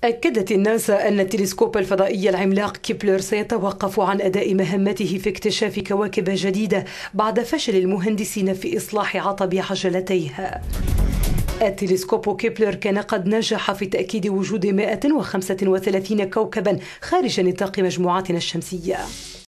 أكدت الناسا أن التلسكوب الفضائي العملاق كبلر سيتوقف عن أداء مهمته في اكتشاف كواكب جديدة بعد فشل المهندسين في إصلاح عطب عجلتيها. التلسكوب كبلر كان قد نجح في تأكيد وجود 135 كوكبا خارج نطاق مجموعتنا الشمسية.